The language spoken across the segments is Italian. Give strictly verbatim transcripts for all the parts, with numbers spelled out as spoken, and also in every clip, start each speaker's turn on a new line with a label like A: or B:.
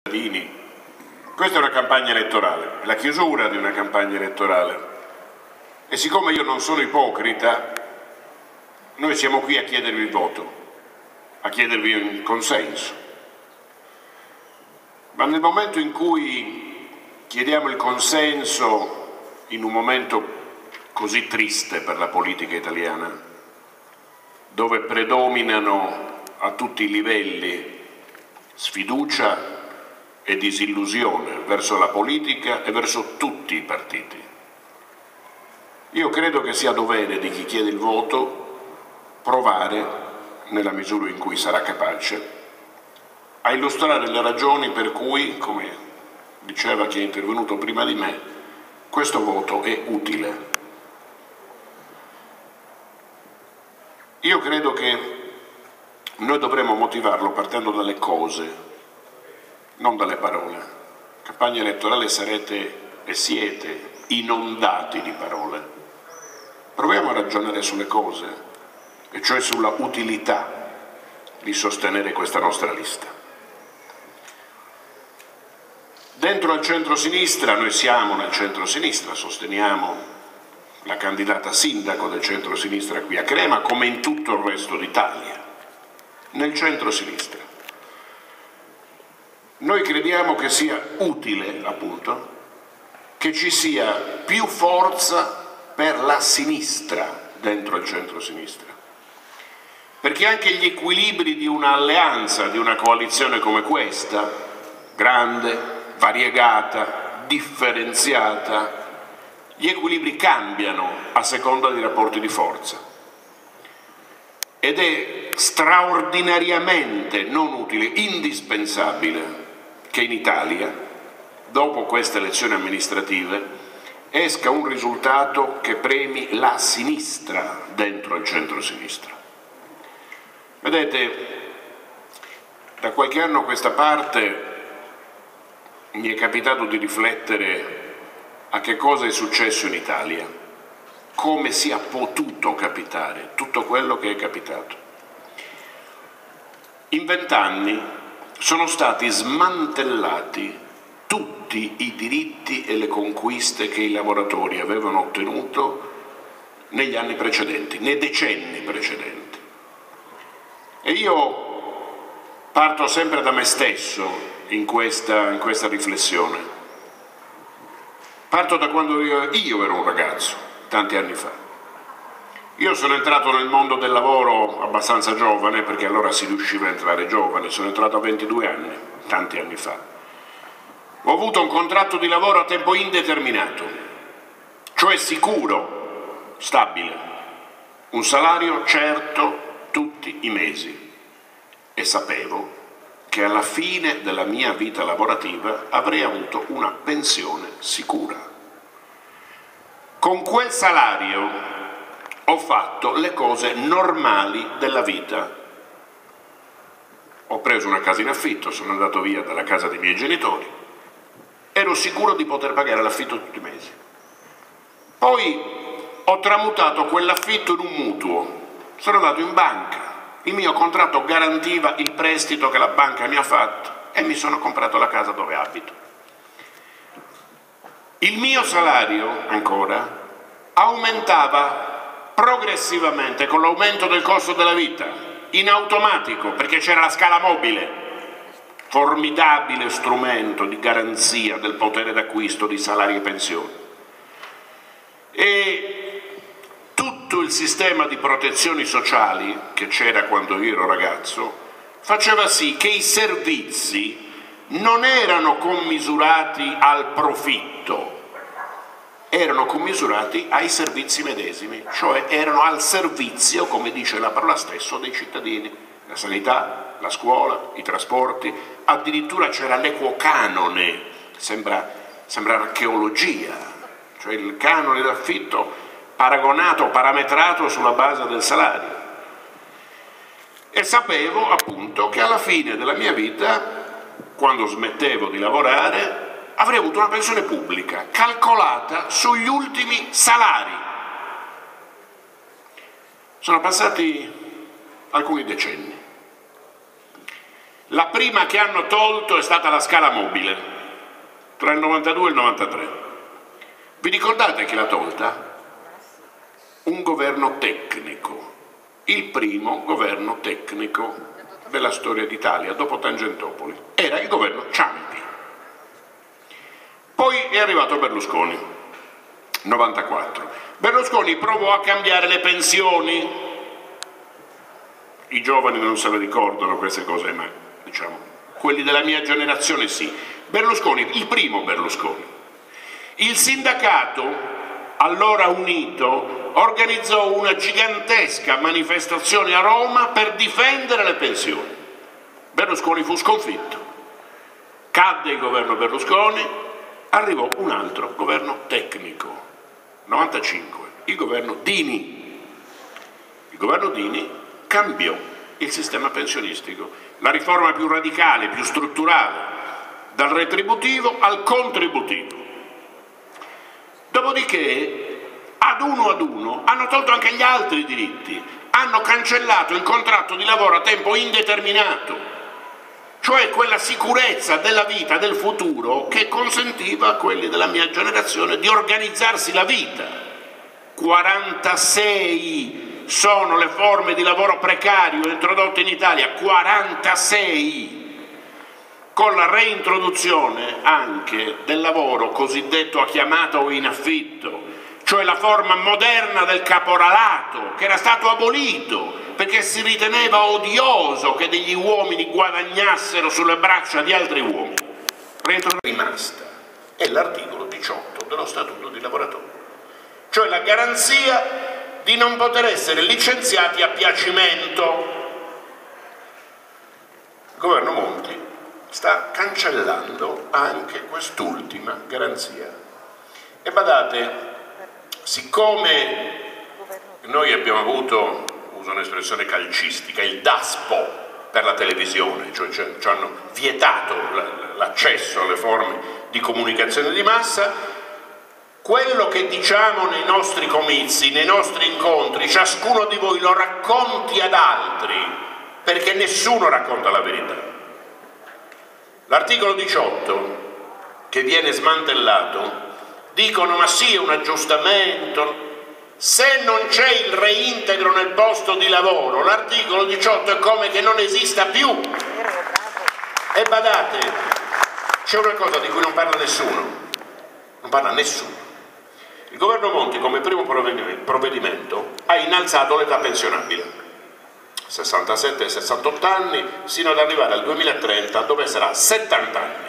A: Questa è una campagna elettorale, è la chiusura di una campagna elettorale e siccome io non sono ipocrita, noi siamo qui a chiedervi il voto, a chiedervi un consenso. Ma nel momento in cui chiediamo il consenso in un momento così triste per la politica italiana, dove predominano a tutti i livelli sfiducia e disillusione verso la politica e verso tutti i partiti. Io credo che sia dovere di chi chiede il voto provare, nella misura in cui sarà capace, a illustrare le ragioni per cui, come diceva chi è intervenuto prima di me, questo voto è utile. Io credo che noi dovremmo motivarlo partendo dalle cose, non dalle parole. In campagna elettorale sarete e siete inondati di parole. Proviamo a ragionare sulle cose, e cioè sulla utilità di sostenere questa nostra lista. Dentro al centro-sinistra, noi siamo nel centro-sinistra, sosteniamo la candidata sindaco del centro-sinistra qui a Crema, come in tutto il resto d'Italia, nel centro-sinistra. Noi crediamo che sia utile, appunto, che ci sia più forza per la sinistra dentro il centro-sinistra, perché anche gli equilibri di un'alleanza, di una coalizione come questa, grande, variegata, differenziata, gli equilibri cambiano a seconda dei rapporti di forza. Ed è straordinariamente non utile, indispensabile, che in Italia, dopo queste elezioni amministrative, esca un risultato che premi la sinistra dentro il centro-sinistra. Vedete, da qualche anno a questa parte mi è capitato di riflettere a che cosa è successo in Italia, come sia potuto capitare tutto quello che è capitato. In vent'anni sono stati smantellati tutti i diritti e le conquiste che i lavoratori avevano ottenuto negli anni precedenti, nei decenni precedenti. E io parto sempre da me stesso in questa, in questa riflessione. Parto da quando io, io ero un ragazzo, tanti anni fa. Io sono entrato nel mondo del lavoro abbastanza giovane, perché allora si riusciva a entrare giovane, sono entrato a ventidue anni, tanti anni fa. Ho avuto un contratto di lavoro a tempo indeterminato, cioè sicuro, stabile, un salario certo tutti i mesi, e sapevo che alla fine della mia vita lavorativa avrei avuto una pensione sicura. Con quel salario ho fatto le cose normali della vita. Ho preso una casa in affitto, sono andato via dalla casa dei miei genitori, ero sicuro di poter pagare l'affitto tutti i mesi. Poi ho tramutato quell'affitto in un mutuo, sono andato in banca, il mio contratto garantiva il prestito che la banca mi ha fatto e mi sono comprato la casa dove abito. Il mio salario, ancora, aumentava progressivamente con l'aumento del costo della vita, in automatico, perché c'era la scala mobile, formidabile strumento di garanzia del potere d'acquisto di salari e pensioni. E tutto il sistema di protezioni sociali che c'era quando io ero ragazzo faceva sì che i servizi non erano commisurati al profitto, erano commisurati ai servizi medesimi, cioè erano al servizio, come dice la parola stessa, dei cittadini. La sanità, la scuola, i trasporti, addirittura c'era l'equo canone, sembra, sembra archeologia, cioè il canone d'affitto paragonato, parametrato sulla base del salario. E sapevo appunto che alla fine della mia vita, quando smettevo di lavorare, avrei avuto una pensione pubblica calcolata sugli ultimi salari. Sono passati alcuni decenni La prima che hanno tolto è stata la scala mobile, tra il novantadue e il novantatré. Vi ricordate chi l'ha tolta? Un governo tecnico, il primo governo tecnico della storia d'Italia, dopo Tangentopoli. Era il governo Ciampi. Poi è arrivato Berlusconi, novantaquattro. Berlusconi provò a cambiare le pensioni. I giovani non se le ricordano queste cose, ma diciamo, quelli della mia generazione sì. Berlusconi, il primo Berlusconi. Il sindacato, allora unito, organizzò una gigantesca manifestazione a Roma per difendere le pensioni. Berlusconi fu sconfitto. Cadde il governo Berlusconi. Arrivò un altro governo tecnico, novantacinque, il governo Dini. Il governo Dini cambiò il sistema pensionistico, la riforma più radicale, più strutturale, dal retributivo al contributivo. Dopodiché, ad uno ad uno, hanno tolto anche gli altri diritti, hanno cancellato il contratto di lavoro a tempo indeterminato, cioè quella sicurezza della vita, del futuro, che consentiva a quelli della mia generazione di organizzarsi la vita. quarantasei sono le forme di lavoro precario introdotte in Italia, quarantasei, con la reintroduzione anche del lavoro cosiddetto a chiamata o in affitto, cioè la forma moderna del caporalato, che era stato abolito perché si riteneva odioso che degli uomini guadagnassero sulle braccia di altri uomini. Rimasta è l'articolo diciotto dello Statuto dei lavoratori, cioè la garanzia di non poter essere licenziati a piacimento. Il governo Monti sta cancellando anche quest'ultima garanzia. E badate, siccome noi abbiamo avuto, uso un'espressione calcistica, il DASPO per la televisione, cioè ci hanno vietato l'accesso alle forme di comunicazione di massa, quello che diciamo nei nostri comizi, nei nostri incontri, ciascuno di voi lo racconti ad altri, perché nessuno racconta la verità. L'articolo diciotto, che viene smantellato, dicono ma sì, è un aggiustamento. Se non c'è il reintegro nel posto di lavoro, l'articolo diciotto è come che non esista più. E badate, c'è una cosa di cui non parla nessuno, non parla nessuno. Il governo Monti, come primo provvedimento, ha innalzato l'età pensionabile, sessantasette e sessantotto anni, sino ad arrivare al duemilatrenta, dove sarà settanta anni.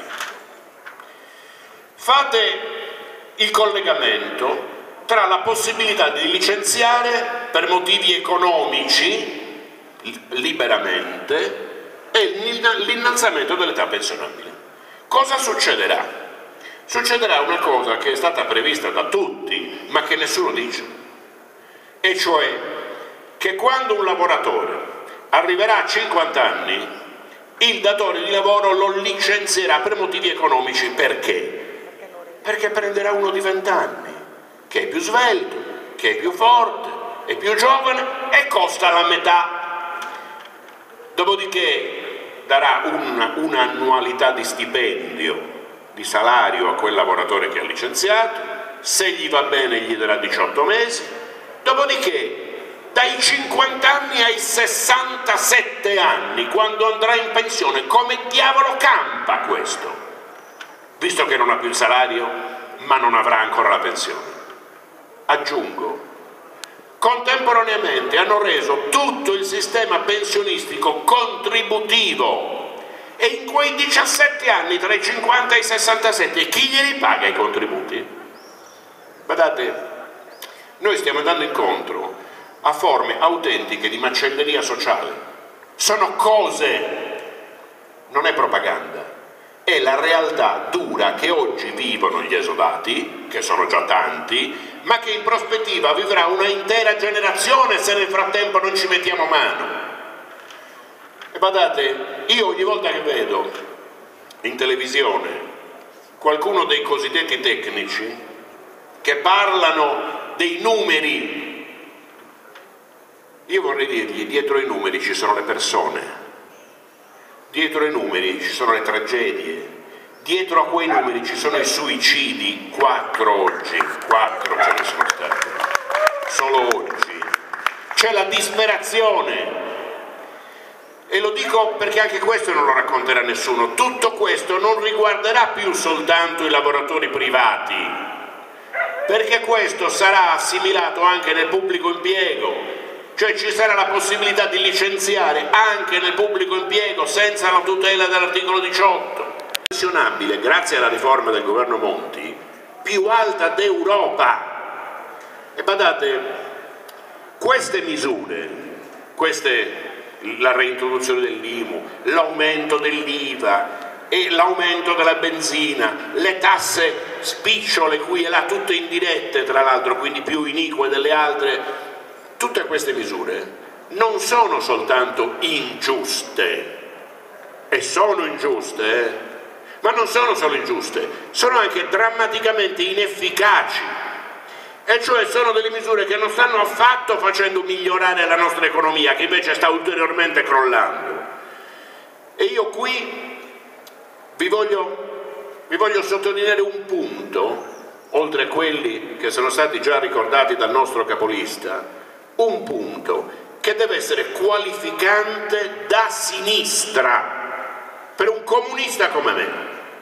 A: Fate il collegamento tra la possibilità di licenziare per motivi economici liberamente e l'innalzamento dell'età pensionabile. Cosa succederà? Succederà una cosa che è stata prevista da tutti, ma che nessuno dice, e cioè che quando un lavoratore arriverà a cinquanta anni, il datore di lavoro lo licenzierà per motivi economici. Perché? Perché prenderà uno di venti anni, che è più svelto, che è più forte, è più giovane e costa la metà. Dopodiché darà un'annualità di stipendio, di salario a quel lavoratore che ha licenziato, se gli va bene gli darà diciotto mesi, dopodiché dai cinquanta anni ai sessantasette anni, quando andrà in pensione, come diavolo campa questo? Visto che non ha più il salario, ma non avrà ancora la pensione. Aggiungo, contemporaneamente hanno reso tutto il sistema pensionistico contributivo, e in quei diciassette anni, tra i cinquanta e i sessantasette, chi glieli paga i contributi? Guardate, noi stiamo andando incontro a forme autentiche di macelleria sociale. Sono cose, non è propaganda, è la realtà dura che oggi vivono gli esodati, che sono già tanti, ma che in prospettiva vivrà una intera generazione se nel frattempo non ci mettiamo mano. E badate, io ogni volta che vedo in televisione qualcuno dei cosiddetti tecnici che parlano dei numeri, io vorrei dirgli, dietro i numeri ci sono le persone. dietro i numeri ci sono le tragedie, dietro a quei numeri ci sono i suicidi, quattro oggi, quattro ce ne sono stati, solo oggi. C'è la disperazione, e lo dico perché anche questo non lo racconterà nessuno. Tutto questo non riguarderà più soltanto i lavoratori privati, perché questo sarà assimilato anche nel pubblico impiego, cioè ci sarà la possibilità di licenziare anche nel pubblico impiego senza la tutela dell'articolo diciotto. Pensionabile, grazie alla riforma del governo Monti, più alta d'Europa. E badate, queste misure, queste, la reintroduzione dell'I M U, l'aumento dell'I V A e l'aumento della benzina, le tasse spicciole qui e là, tutte indirette tra l'altro, quindi più inique delle altre, tutte queste misure non sono soltanto ingiuste, e sono ingiuste, eh? Ma non sono solo ingiuste, sono anche drammaticamente inefficaci, e cioè sono delle misure che non stanno affatto facendo migliorare la nostra economia, che invece sta ulteriormente crollando. E io qui vi voglio, vi voglio sottolineare un punto, oltre a quelli che sono stati già ricordati dal nostro capolista, un punto che deve essere qualificante da sinistra, per un comunista come me,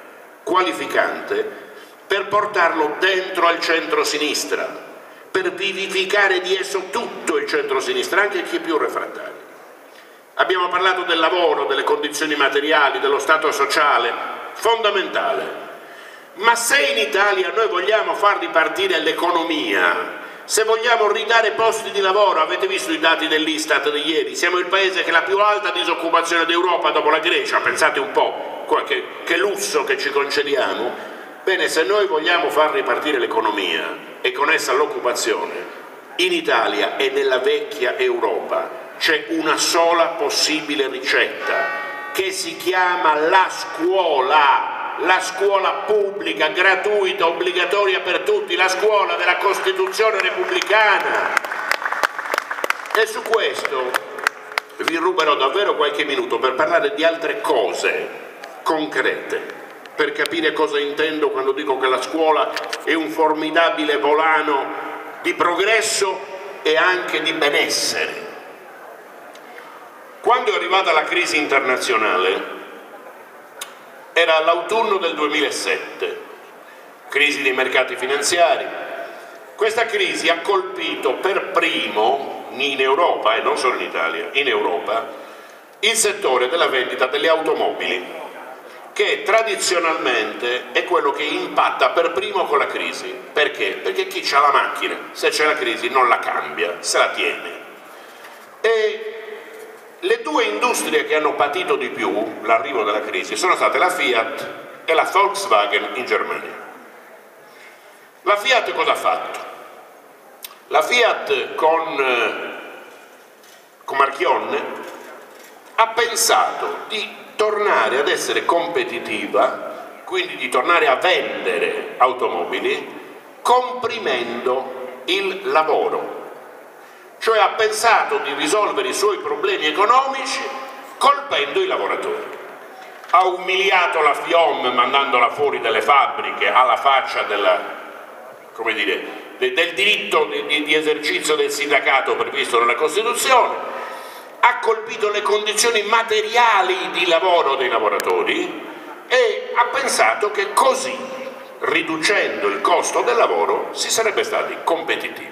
A: qualificante per portarlo dentro al centro-sinistra, per vivificare di esso tutto il centro-sinistra, anche chi è più refrattario. Abbiamo parlato del lavoro, delle condizioni materiali, dello stato sociale, fondamentale. Ma se in Italia noi vogliamo far ripartire l'economia, se vogliamo ridare posti di lavoro, avete visto i dati dell'Istat di ieri, siamo il paese che ha la più alta disoccupazione d'Europa dopo la Grecia, pensate un po', che, che lusso che ci concediamo. Bene, se noi vogliamo far ripartire l'economia e con essa l'occupazione, in Italia e nella vecchia Europa c'è una sola possibile ricetta, che si chiama la scuola. La scuola pubblica, gratuita, obbligatoria per tutti, la scuola della Costituzione repubblicana. E su questo vi ruberò davvero qualche minuto per parlare di altre cose concrete, per capire cosa intendo quando dico che la scuola è un formidabile volano di progresso e anche di benessere. Quando è arrivata la crisi internazionale, era l'autunno del duemilasette, crisi dei mercati finanziari. Questa crisi ha colpito per primo in Europa, e non solo in Italia, in Europa, il settore della vendita delle automobili, che tradizionalmente è quello che impatta per primo con la crisi. Perché? Perché chi ha la macchina, se c'è la crisi non la cambia, se la tiene. E le due industrie che hanno patito di più l'arrivo della crisi sono state la Fiat e la Volkswagen in Germania. La Fiat cosa ha fatto? La Fiat con, con Marchionne ha pensato di tornare ad essere competitiva, quindi di tornare a vendere automobili comprimendo il lavoro. Cioè ha pensato di risolvere i suoi problemi economici colpendo i lavoratori. Ha umiliato la FIOM mandandola fuori dalle fabbriche alla faccia della, come dire, de, del diritto di, di, di esercizio del sindacato previsto nella Costituzione, ha colpito le condizioni materiali di lavoro dei lavoratori e ha pensato che così, riducendo il costo del lavoro, si sarebbe stati competitivi.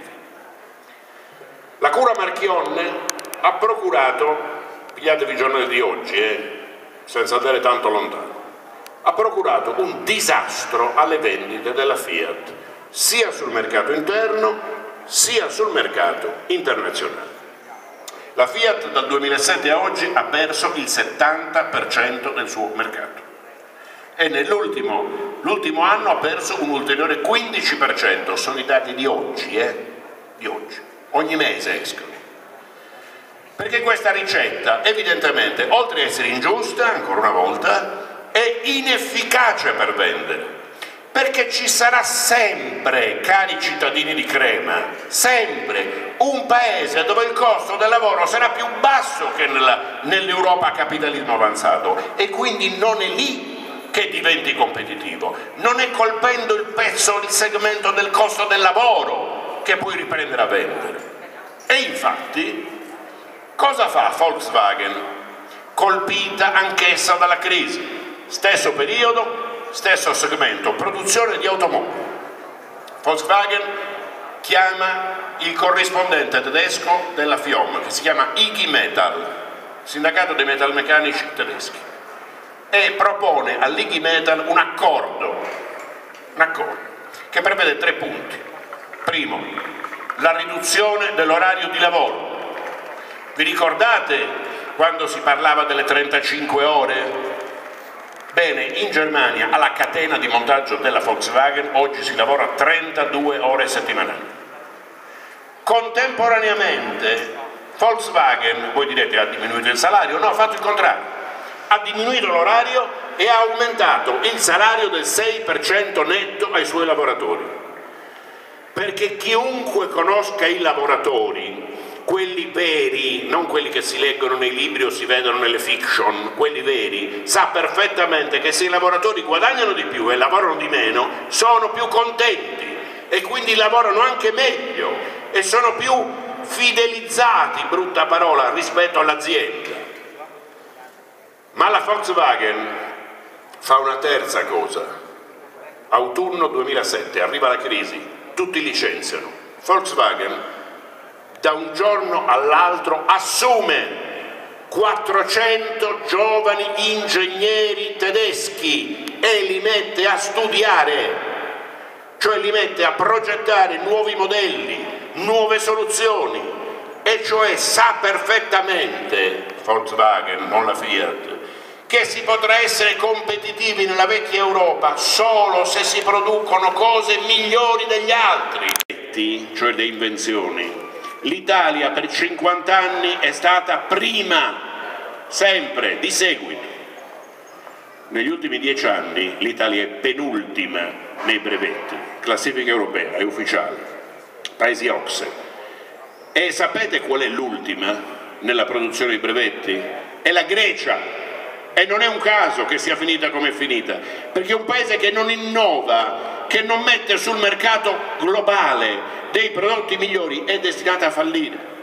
A: La cura Marchionne ha procurato, pigliatevi i giornali di oggi, eh, senza andare tanto lontano, ha procurato un disastro alle vendite della Fiat, sia sul mercato interno sia sul mercato internazionale. La Fiat dal duemilasette a oggi ha perso il settanta per cento del suo mercato e nell'ultimo l'ultimo anno ha perso un ulteriore quindici per cento, sono i dati di oggi, eh, di oggi. Ogni mese escono. Perché questa ricetta evidentemente, oltre ad essere ingiusta, ancora una volta, è inefficace per vendere. Perché ci sarà sempre, cari cittadini di Crema, sempre un paese dove il costo del lavoro sarà più basso che nell'Europa a capitalismo avanzato, e quindi non è lì che diventi competitivo, non è colpendo il pezzo, il segmento del costo del lavoro che puoi riprendere a vendere. E infatti cosa fa Volkswagen, colpita anch'essa dalla crisi? Stesso periodo, stesso segmento, produzione di automobili. Volkswagen chiama il corrispondente tedesco della F I O M, che si chiama I G Metall, sindacato dei metalmeccanici tedeschi, e propone all'I G Metall un accordo, un accordo che prevede tre punti. Primo, la riduzione dell'orario di lavoro. Vi ricordate quando si parlava delle trentacinque ore? Bene, in Germania alla catena di montaggio della Volkswagen oggi si lavora trentadue ore settimanali. Contemporaneamente Volkswagen, voi direte, ha diminuito il salario? No, ha fatto il contrario, ha diminuito l'orario e ha aumentato il salario del sei per cento netto ai suoi lavoratori, perché chiunque conosca i lavoratori, quelli veri, non quelli che si leggono nei libri o si vedono nelle fiction, quelli veri, sa perfettamente che se i lavoratori guadagnano di più e lavorano di meno sono più contenti e quindi lavorano anche meglio e sono più fidelizzati, brutta parola, rispetto all'azienda. Ma la Volkswagen fa una terza cosa. Autunno duemilasette, arriva la crisi, tutti licenziano. Volkswagen da un giorno all'altro assume quattrocento giovani ingegneri tedeschi e li mette a studiare, cioè li mette a progettare nuovi modelli, nuove soluzioni, e cioè sa perfettamente, Volkswagen, non la Fiat, che si potrà essere competitivi nella vecchia Europa solo se si producono cose migliori degli altri, cioè le invenzioni. L'Italia per cinquanta anni è stata prima, sempre, di seguito. Negli ultimi dieci anni l'Italia è penultima nei brevetti, classifica europea, è ufficiale, paesi O C S E. E sapete qual è l'ultima nella produzione di brevetti? È la Grecia. E non è un caso che sia finita come è finita, perché è un paese che non innova, che non mette sul mercato globale dei prodotti migliori, è destinata a fallire.